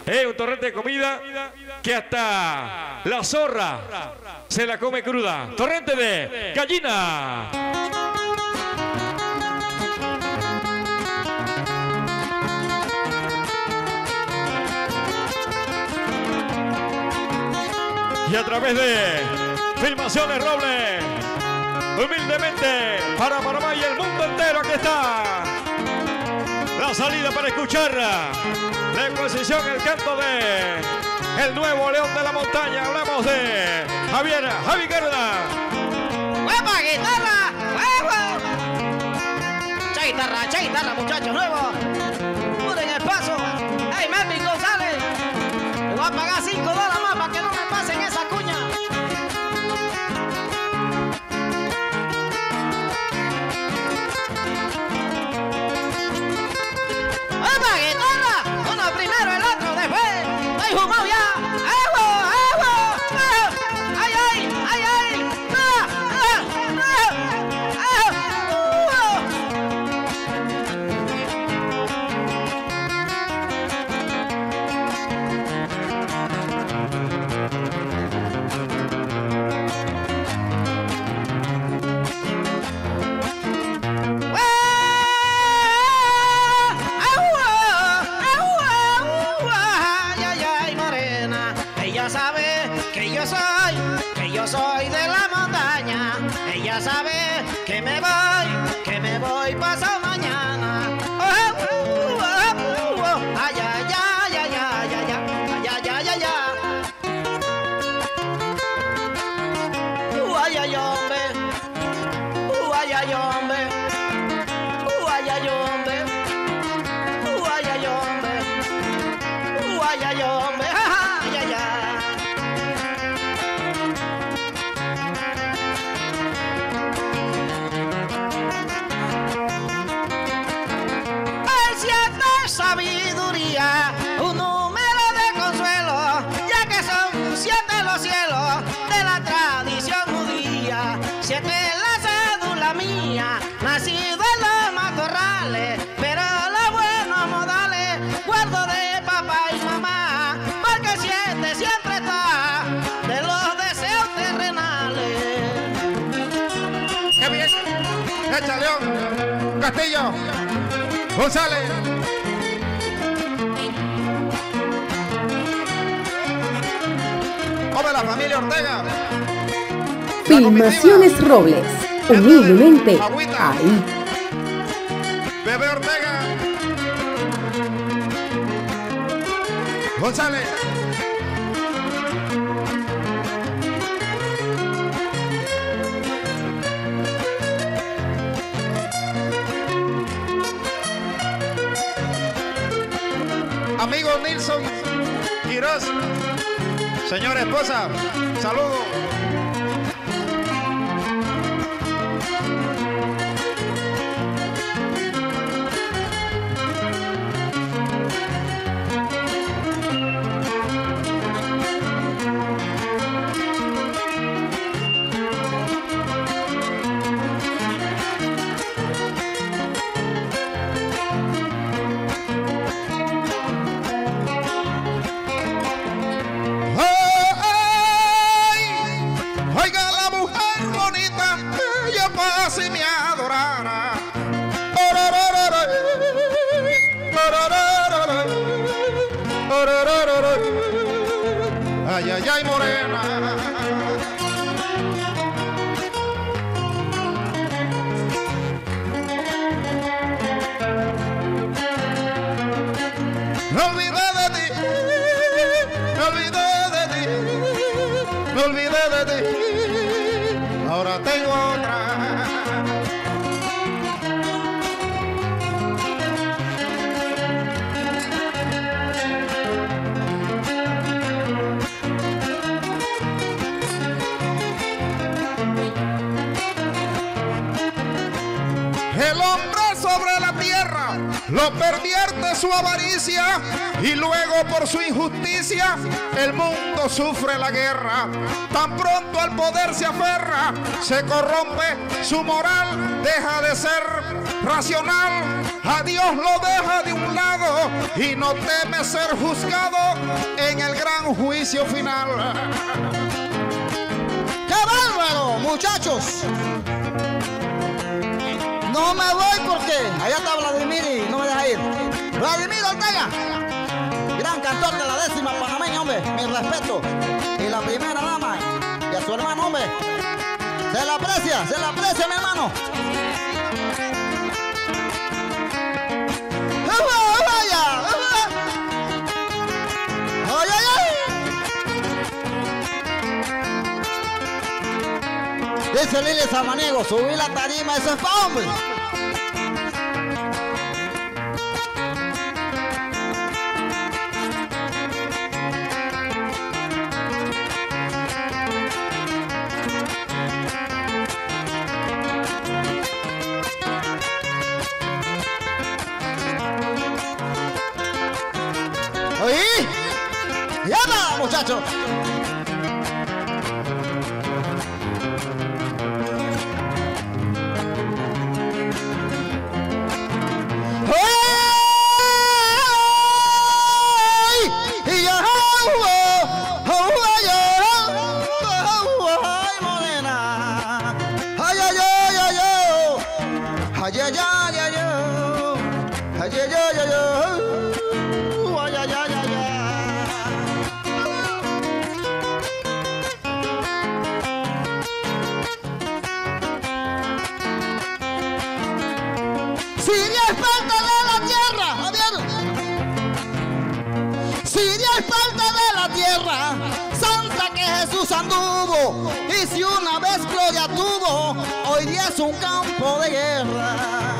Un torrente de comida que hasta la zorra se la come cruda. Torrente de gallina. Y a través de Filmaciones Robles, humildemente para Panamá y el mundo entero, aquí está la salida para escuchar la exposición, el canto de el nuevo León de la Montaña. Hablamos de Javi Guerra. ¡Huevo, guitarra! ¡Huevo! Cha guitarra, muchachos nuevos. Puren el paso. ¡Hey, Melvin González! Le voy a pagar $5 más para que no me pasen esa cuña. ¡Huevo, guitarra! Uno primero, el otro después. ¡Estoy fumado ya! Soy de la montaña, ella sabe que me voy pasado mañana. Ay, ay, ay, ay, ay, ay, ay, ay, ay, ay, ay, hombre, ay, ay, hombre, ay, ay, hombre, ay, ay, hombre, ay, ay, hombre, ay, ay, ay. Sabiduría, un número de consuelo, ya que son 7 los cielos de la tradición judía. 7 la cédula mía, nacido en los matorrales, pero los buenos modales guardo de papá y mamá, porque 7 siempre está de los deseos terrenales. ¡Qué bien! ¡Echa León! ¡Castillo! ¡González! ¡Come la familia Ortega! Filmaciones Robles, humildemente ahí. Bebé Ortega. González. Amigo Nilson Quiroz. Señora esposa, saludos. Si me adorara, ay, ay, ay, morena. Me olvidé de ti, me olvidé de ti, me olvidé de ti. Ahora tengo otra. El hombre sobre la tierra lo pervierte su avaricia y luego por su injusticia el mundo sufre la guerra. Tan pronto al poder se aferra, se corrompe su moral, deja de ser racional. a Dios lo deja de un lado y no teme ser juzgado en el gran juicio final. ¡Qué bárbaro, muchachos! No me voy porque allá está Vladimir y no me deja ir. Vladimir Ortega, gran cantor de la 10ª panameña, hombre, mi respeto. Y la primera dama y a su hermano, hombre. Se la aprecia, mi hermano. Dice Lili Samaniego, subí la tarima, eso es pa' hombre. ¡Oí! ¡Llama, muchachos! Anduvo, y si una vez gloria tuvo, hoy día es un campo de guerra.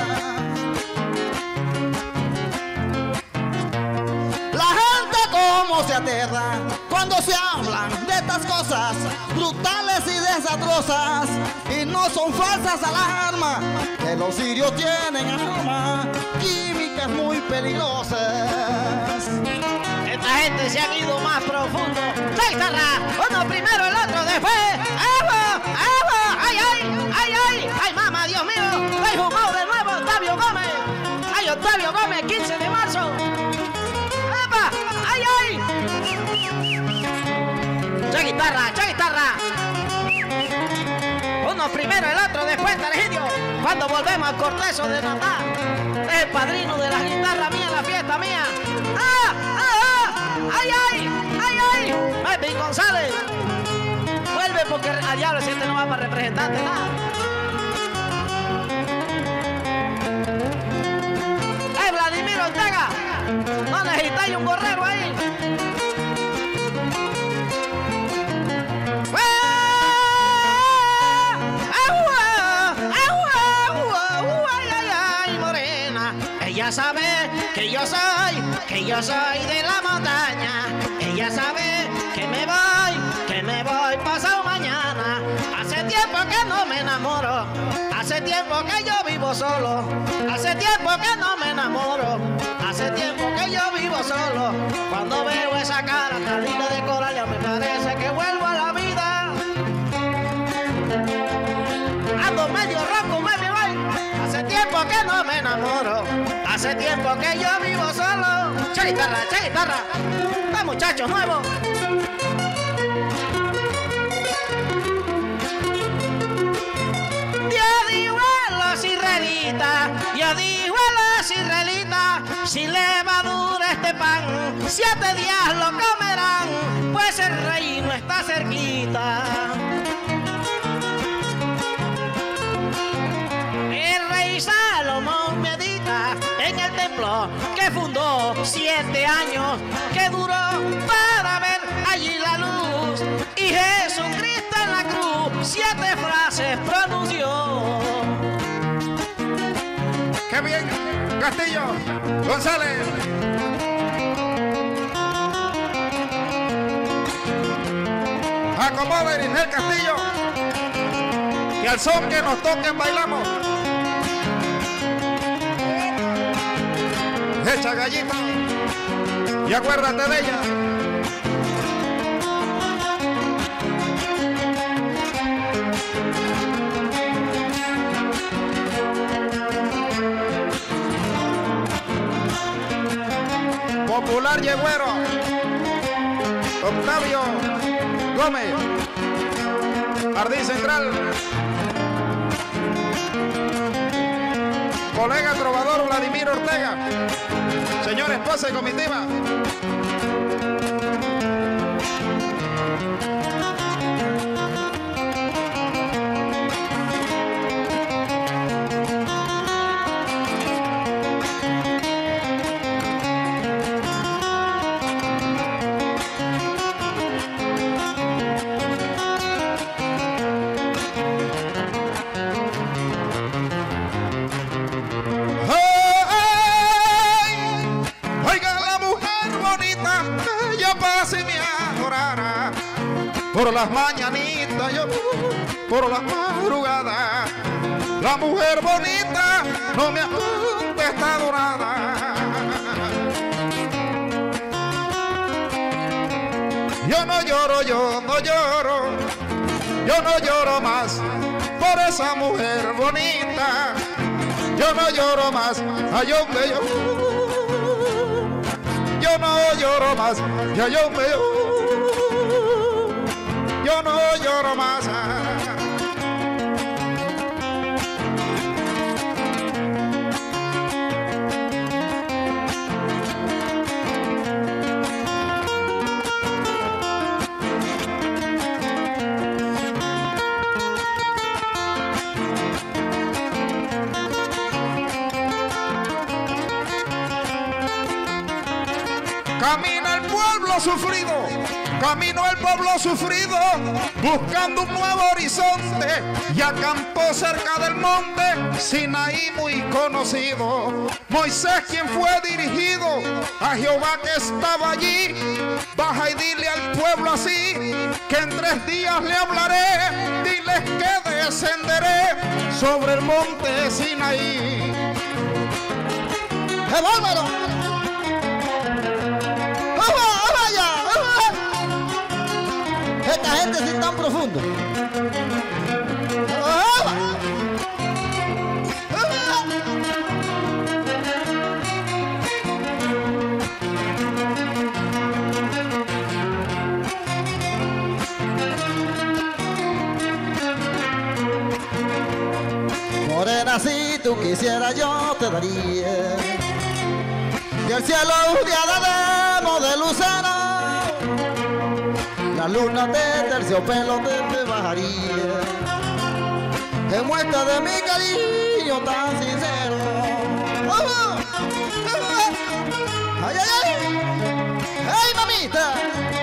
La gente como se aterra cuando se hablan de estas cosas brutales y desastrosas, y no son falsas alarmas, que los sirios tienen armas químicas muy peligrosas. Esta gente se ha ido más profundo. ¡Seis tarra! Uno primero, el otro después. ¡Agua! ¡Agua! ¡Ay, ay! ¡Ay, ay! ¡Ay, mamá, Dios mío! ¡Ay, jugado de nuevo Octavio Gómez! ¡Ay, Octavio Gómez, 15 de marzo! ¡Epa! ¡Ay, ay! ¡Che guitarra! ¡Che guitarra! Uno primero, el otro después, Targillo. Cuando volvemos al cortejo de Natal, es el padrino de la guitarra mía, la fiesta mía. ¡Ah! ¡Ah! ¡Ay, ay! ¡Ay, ay! Melvin González, vuelve porque a diablo si este no va para representante nada. Vladimir Ortega, no necesitáis un gorrero ahí. Ay, morena, ella sabe que yo soy de la montaña. Ella sabe que me voy pasado mañana. Hace tiempo que no me enamoro, hace tiempo que yo vivo solo, hace tiempo que no me enamoro, hace tiempo que yo vivo solo. Cuando veo esa cara tan linda de coral, ya me parece que vuelvo a la vida. Ando medio ronco, medio voy. Hace tiempo que no me enamoro, hace tiempo que yo vivo solo. Che guitarra, ¡ah, muchachos nuevos! Yo digo a los israelitas, si levadura este pan, 7 días lo comerán, pues el reino está cerquita. El rey Salomón medita en el templo que fundó, 7 años que duró para ver allí la luz, y Jesucristo en la cruz 7 frases pronunció. ¡Qué bien! Castillo, González. Acomoden en el Castillo. Y al son que nos toquen bailamos. Echa gallita y acuérdate de ella. Popular Yegüero, Octavio Gómez, Jardín Central, colega trovador Vladimir Ortega, señor esposa y comitiva. Por las mañanitas, yo por las madrugadas, la mujer bonita no me está dorada. Yo no lloro, yo no lloro, yo no lloro más por esa mujer bonita. Yo no lloro más, ay hombre, yo no lloro más, ay hombre, yo no lloro más. Camina el pueblo sufrido, camino el pueblo sufrido, buscando un nuevo horizonte, y acampó cerca del monte Sinaí muy conocido. Moisés, quien fue dirigido a Jehová que estaba allí, baja y dile al pueblo así, que en 3 días le hablaré, diles que descenderé sobre el monte Sinaí. ¡Qué bárbaro! Esta gente sí es tan profundo. Morena, si tú quisieras yo te daría, y el cielo un día de lucero, la luna de terciopelo te bajaría, en muestra de mi cariño tan sincero. ¡Ay, ay, ay! ¡Ay, mamita!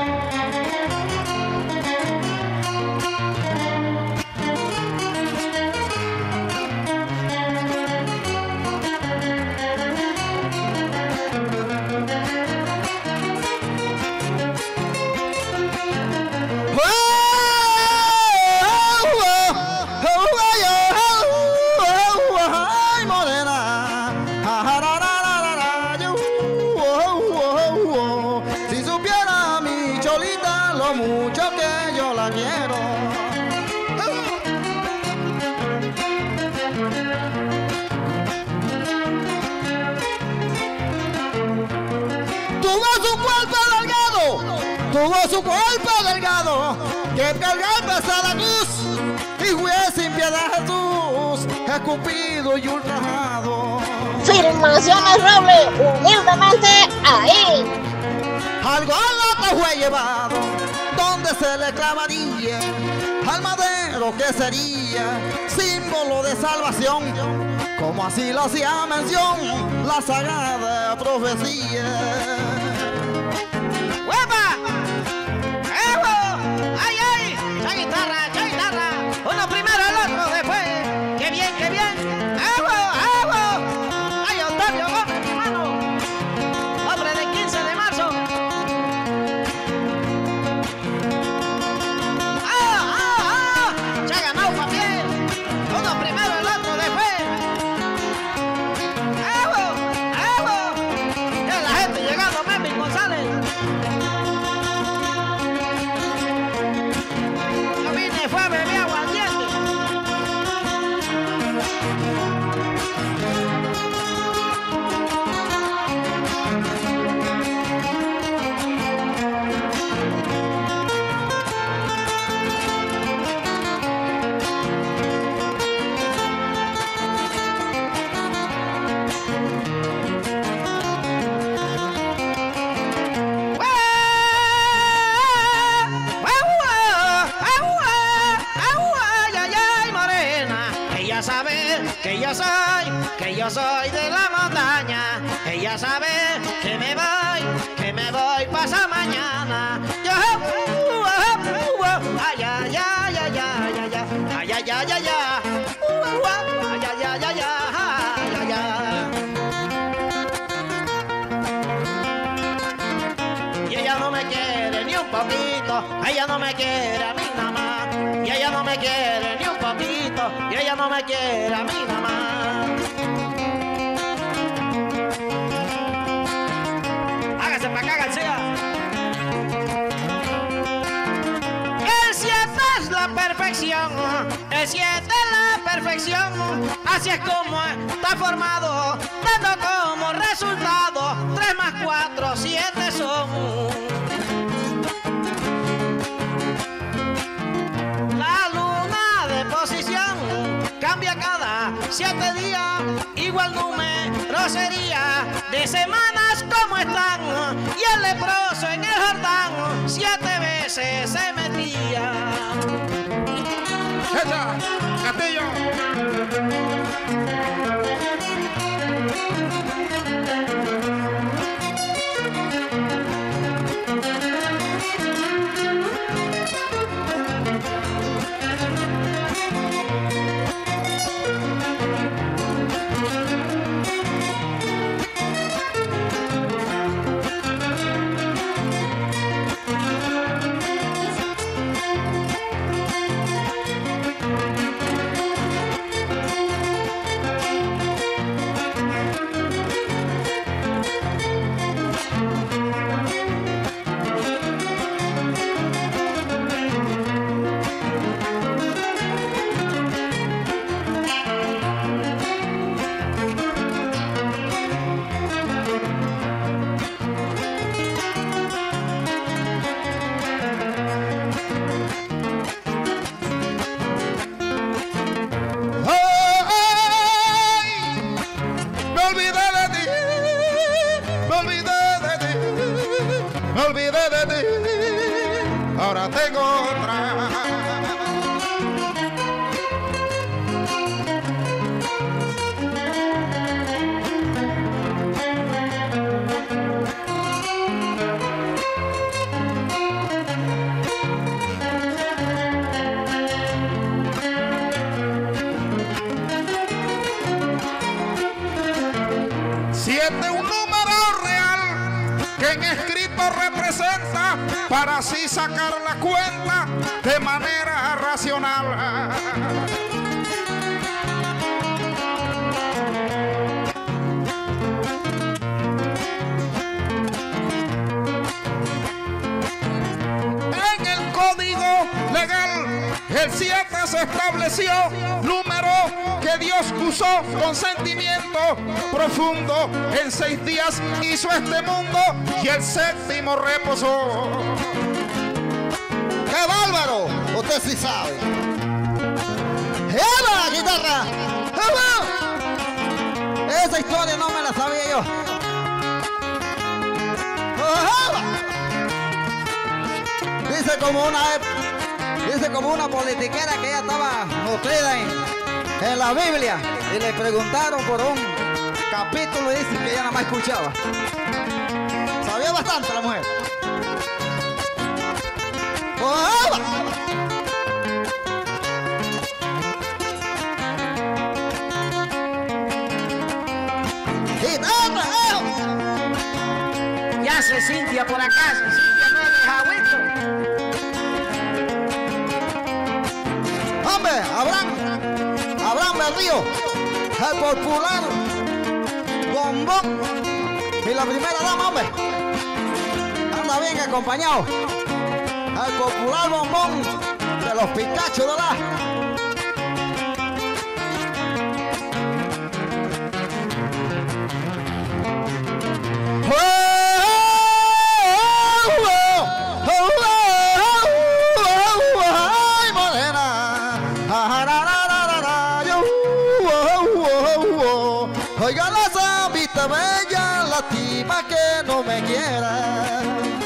Tuvo su cuerpo delgado que cargar pesada cruz, y fue sin piedad Jesús, escupido y ultrajado. Filmaciones Roble, humildemente ahí. Al Gólgota fue llevado, donde se le clavaría al madero que sería símbolo de salvación, como así lo hacía mención la sagrada profecía. Uno primero, el otro después. ¡Qué bien, qué bien! ¡Evo, evo! ¡Ay, Octavio Gómez, hermano! Hombre del 15 de marzo. ¡Se ha ganado papel! Uno primero, el otro después. ¡Evo, evo! Ya la gente llegando. yo soy de la montaña. Ella sabe que me voy pasa mañana. Yo, ay, ay, ay, ay, ay, ay, ay, ay, ay, ay, ay, ay, ay, ay, ay, ay, ay, ay. Y ella no me quiere ni un poquito, ella no me quiere a mí nada más. Y ella no me quiere ni un poquito, y ella no me quiere a mí nada más. Hágase para acá, García. El 7 es la perfección, el 7 es la perfección. Así es como está formado, dando como resultado 3 más 4, 7 son. La luna de posición cambia cada 7 días, igual número sería de semanas como están. Y el leproso en el Jordán 7 veces se metía. ¡Esa! ¡Castillo! Me olvidé de ti, ahora tengo otra. Siete, un número real que en escrito representa para así sacar la cuenta de manera racional. En el código legal el 7 se estableció, número que Dios usó con sentimiento profundo. En 6 días hizo este mundo y el 7º reposó. ¡Qué bárbaro! Usted sí sabe. ¡Eva la guitarra! ¡Eva! Esa historia no me la sabía yo. ¡Eva! Dice como una politiquera que ella estaba nutrida en la Biblia y le preguntaron por un capítulo y dice que ella nada más escuchaba. Sabía bastante la mujer. ¡Oh! Ya se Cintia por acá, se Cintia no es Jahuito. Hombre, Abraham del Río, el popular bombón y la primera dama, hombre, anda bien acompañado. El popular bombón de los Picachos de la. ¡Ay, morena! Oiga la zambita bella, lástima que no me quiera.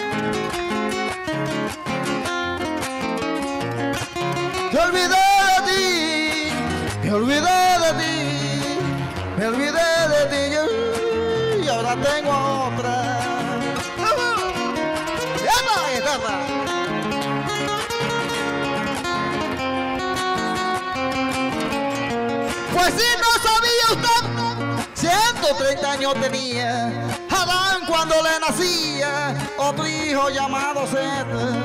Me olvidé de ti, me olvidé de ti, me olvidé guitarra. Pues si no sabía usted, 130 años tenía Adán cuando le nacía otro hijo llamado Set.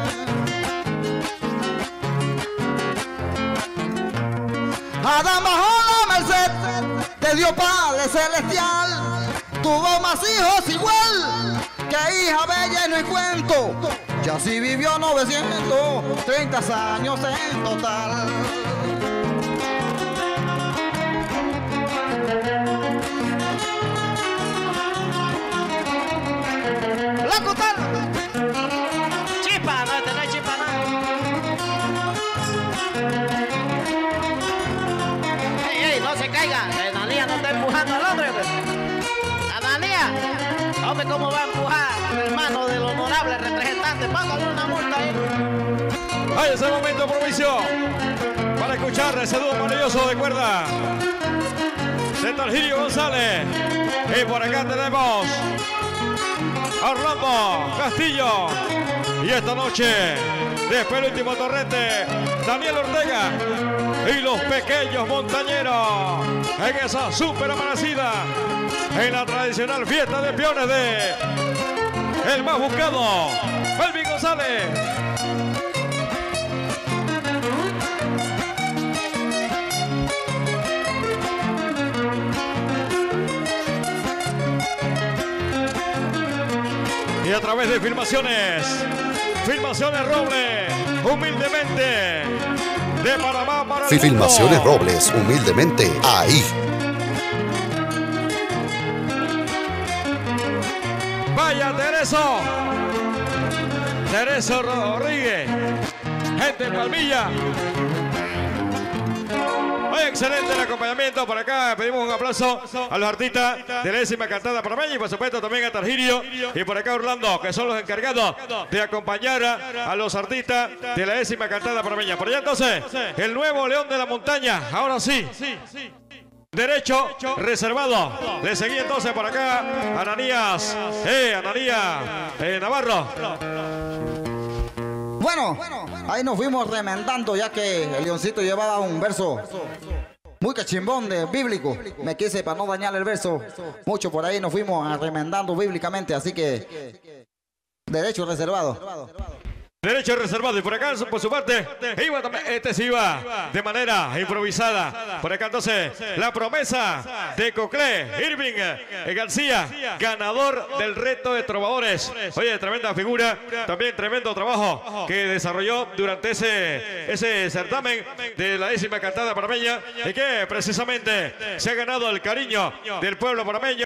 Adán bajo la merced de Dios Padre Celestial, tuvo más hijos igual que hija bella y no hay cuento, y así vivió 930 años en total. ¡Locutor! ¡Chispa! No tenés chispa nada. ¡Ey, no se caiga! Analía no está empujando al hombre. Analía, hombre, ¿cómo va a empujar al hermano del honorable representante? Págale una multa ahí. Hay ese momento propicio para escuchar ese dúo maravilloso de cuerda de Targilio González. Y por acá tenemos a Orlando Castillo. Y esta noche, después del último torrente, Daniel Ortega y los pequeños montañeros en esa super amanecida en la tradicional fiesta de peones de el más buscado, Melvin González. Y a través de Filmaciones Robles, humildemente, de Panamá para el Filmaciones mundo. Robles, humildemente, ahí. Vaya Tereso Rodríguez, gente de Palmilla. Muy excelente el acompañamiento por acá. Pedimos un aplauso a los artistas de la décima cantada panameña y por supuesto también a Targilio y por acá Orlando, que son los encargados de acompañar a los artistas de la décima cantada panameña. Por allá entonces, el nuevo León de la Montaña. Ahora sí. Derecho reservado. Le seguí entonces por acá Ananías Navarro. Bueno, ahí nos fuimos remendando ya que el Leoncito llevaba un verso muy cachimbón de bíblico. Me quise para no dañar el verso mucho, por ahí nos fuimos remendando bíblicamente, así que derecho reservado. Derecho reservado. Y por acá, por su parte, iba también, se iba de manera improvisada. Por acá entonces, la promesa de Coclé, Irving García, ganador del reto de trovadores. Oye, tremenda figura, también tremendo trabajo que desarrolló durante ese certamen de la décima cantada panameña y que precisamente se ha ganado el cariño del pueblo panameño.